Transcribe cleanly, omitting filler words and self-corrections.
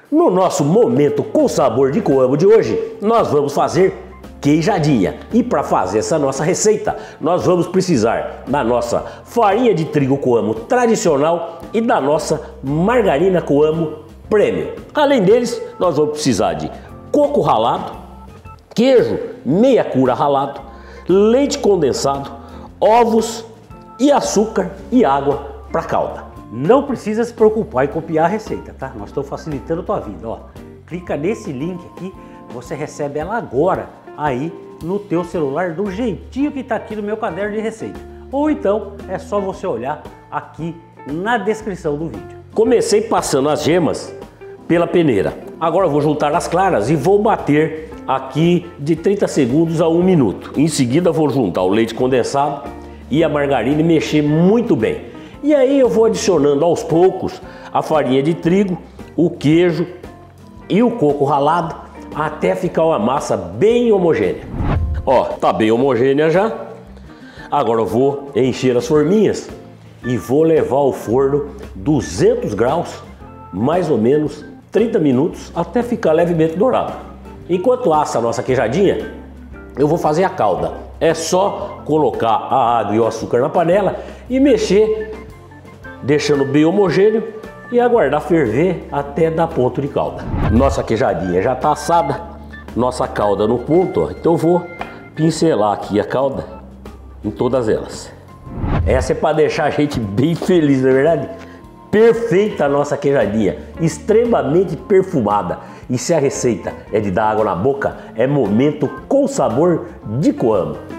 No nosso momento com sabor de coamo de hoje, nós vamos fazer queijadinha. E para fazer essa nossa receita, nós vamos precisar da nossa farinha de trigo coamo tradicional e da nossa margarina coamo premium. Além deles, nós vamos precisar de coco ralado, queijo meia cura ralado, leite condensado, ovos e açúcar e água para calda. Não precisa se preocupar em copiar a receita, tá? Nós estamos facilitando a tua vida, ó. Clica nesse link aqui, você recebe ela agora aí no teu celular do jeitinho que tá aqui no meu caderno de receita. Ou então é só você olhar aqui na descrição do vídeo. Comecei passando as gemas pela peneira. Agora eu vou juntar as claras e vou bater aqui de 30 segundos a 1 minuto. Em seguida vou juntar o leite condensado e a margarina e mexer muito bem. E aí eu vou adicionando aos poucos a farinha de trigo, o queijo e o coco ralado até ficar uma massa bem homogênea. Ó, tá bem homogênea já. Agora eu vou encher as forminhas e vou levar ao forno 200 graus, mais ou menos 30 minutos, até ficar levemente dourado. Enquanto assa a nossa queijadinha, eu vou fazer a calda. É só colocar a água e o açúcar na panela e mexer, deixando bem homogêneo e aguardar ferver até dar ponto de calda. Nossa queijadinha já está assada, nossa calda no ponto, ó. Então eu vou pincelar aqui a calda em todas elas. Essa é para deixar a gente bem feliz, não é verdade? Perfeita a nossa queijadinha, extremamente perfumada. E se a receita é de dar água na boca, é momento com sabor de coamo.